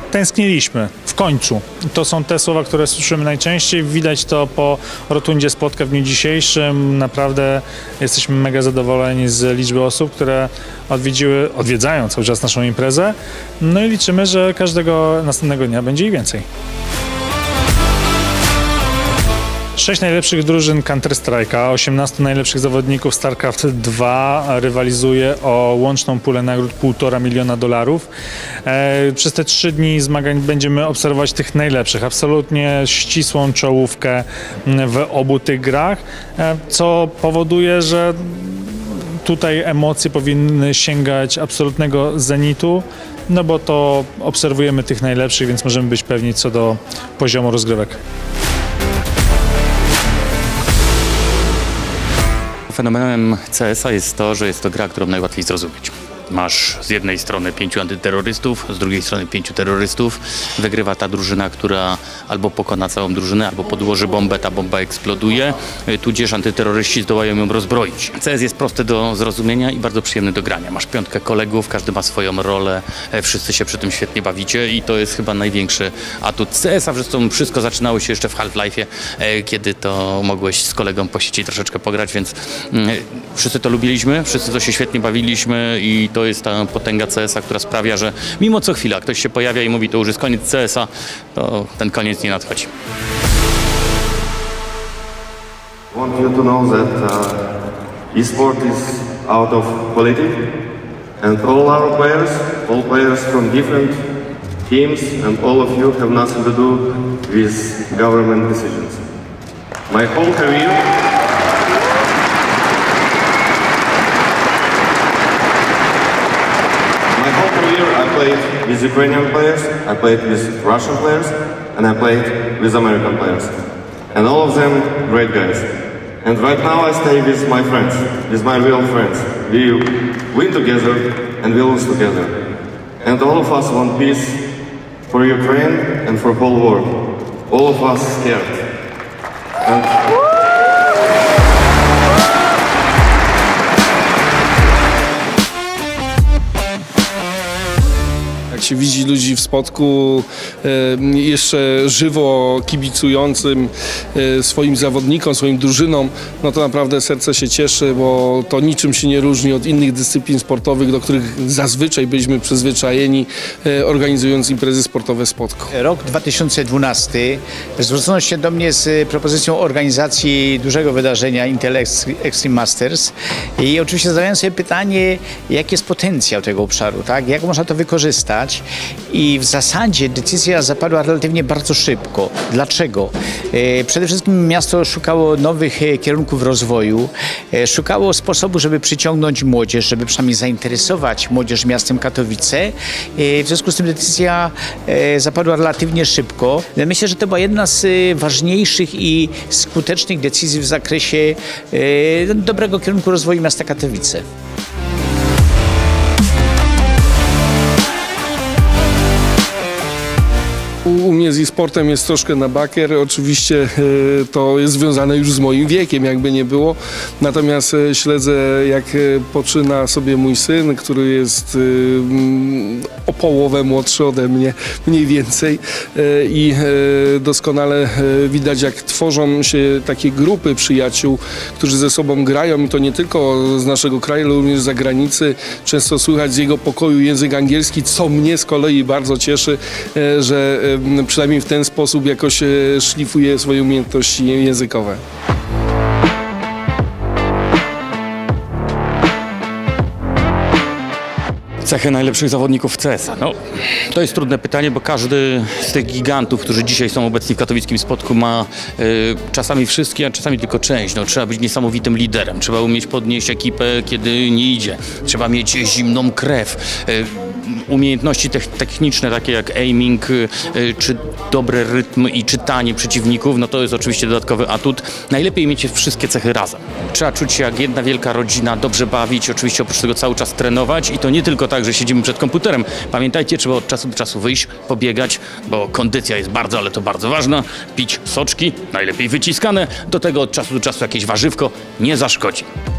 Tęskniliśmy. W końcu. To są te słowa, które słyszymy najczęściej. Widać to po rotundzie spotkań w dniu dzisiejszym. Naprawdę jesteśmy mega zadowoleni z liczby osób, które odwiedzają cały czas naszą imprezę. No i liczymy, że każdego następnego dnia będzie ich więcej. 6 najlepszych drużyn Counter-Strike'a, 18 najlepszych zawodników StarCraft 2 rywalizuje o łączną pulę nagród $1,5 miliona. Przez te 3 dni zmagań będziemy obserwować tych najlepszych, absolutnie ścisłą czołówkę w obu tych grach, co powoduje, że tutaj emocje powinny sięgać absolutnego zenitu, no bo to obserwujemy tych najlepszych, więc możemy być pewni co do poziomu rozgrywek. Fenomenem CS-a jest to, że jest to gra, którą najłatwiej zrozumieć. Masz z jednej strony 5 antyterrorystów, z drugiej strony 5 terrorystów. Wygrywa ta drużyna, która albo pokona całą drużynę, albo podłoży bombę, ta bomba eksploduje, tudzież antyterroryści zdołają ją rozbroić. CS jest prosty do zrozumienia i bardzo przyjemny do grania. Masz 5 kolegów, każdy ma swoją rolę, wszyscy się przy tym świetnie bawicie i to jest chyba największy atut CS-a. Zresztą wszystko zaczynało się jeszcze w Half-Life'ie, kiedy to mogłeś z kolegą po sieci troszeczkę pograć, więc wszyscy to lubiliśmy, wszyscy to się świetnie bawiliśmy i to jest ta potęga CS-a, która sprawia, że mimo co chwila ktoś się pojawia i mówi, to już jest koniec CS-a, to ten koniec nie nadchodzi. I want you to know that e-sport is out of politics and all players from different teams and all of you have nothing to do with government decisions. My whole career I played with Ukrainian players, I played with Russian players, and I played with American players. And all of them great guys. And right now I stay with my friends, with my real friends. We win together and we lose together. And all of us want peace for Ukraine and for whole world. All of us scared. Jak się widzi ludzi w Spodku jeszcze żywo kibicującym swoim zawodnikom, swoim drużynom, no to naprawdę serce się cieszy, bo to niczym się nie różni od innych dyscyplin sportowych, do których zazwyczaj byliśmy przyzwyczajeni, organizując imprezy sportowe w Spodku. Rok 2012 zwrócono się do mnie z propozycją organizacji dużego wydarzenia Intel Extreme Masters i oczywiście zadałem sobie pytanie, jaki jest potencjał tego obszaru, tak? Jak można to wykorzystać? I w zasadzie decyzja zapadła relatywnie bardzo szybko. Dlaczego? Przede wszystkim miasto szukało nowych kierunków rozwoju, szukało sposobu, żeby przyciągnąć młodzież, żeby przynajmniej zainteresować młodzież miastem Katowice. W związku z tym decyzja zapadła relatywnie szybko. Myślę, że to była jedna z ważniejszych i skutecznych decyzji w zakresie dobrego kierunku rozwoju miasta Katowice. U mnie z e-sportem jest troszkę na bakier, oczywiście to jest związane już z moim wiekiem, jakby nie było, natomiast śledzę, jak poczyna sobie mój syn, który jest o połowę młodszy ode mnie, mniej więcej, i doskonale widać, jak tworzą się takie grupy przyjaciół, którzy ze sobą grają, i to nie tylko z naszego kraju, ale również z zagranicy. Często słychać z jego pokoju język angielski, co mnie z kolei bardzo cieszy, że przynajmniej w ten sposób jakoś szlifuje swoje umiejętności językowe. Cechy najlepszych zawodników w CS-a. No, to jest trudne pytanie, bo każdy z tych gigantów, którzy dzisiaj są obecni w katowickim Spodku, ma czasami wszystkie, a czasami tylko część. No, trzeba być niesamowitym liderem, trzeba umieć podnieść ekipę, kiedy nie idzie. Trzeba mieć zimną krew. Umiejętności techniczne, takie jak aiming, czy dobry rytm i czytanie przeciwników, no to jest oczywiście dodatkowy atut. Najlepiej mieć wszystkie cechy razem. Trzeba czuć się jak jedna wielka rodzina, dobrze bawić, oczywiście oprócz tego cały czas trenować i to nie tylko tak, że siedzimy przed komputerem. Pamiętajcie, trzeba od czasu do czasu wyjść, pobiegać, bo kondycja jest bardzo, ale to bardzo ważna. Pić soczki, najlepiej wyciskane, do tego od czasu do czasu jakieś warzywko nie zaszkodzi.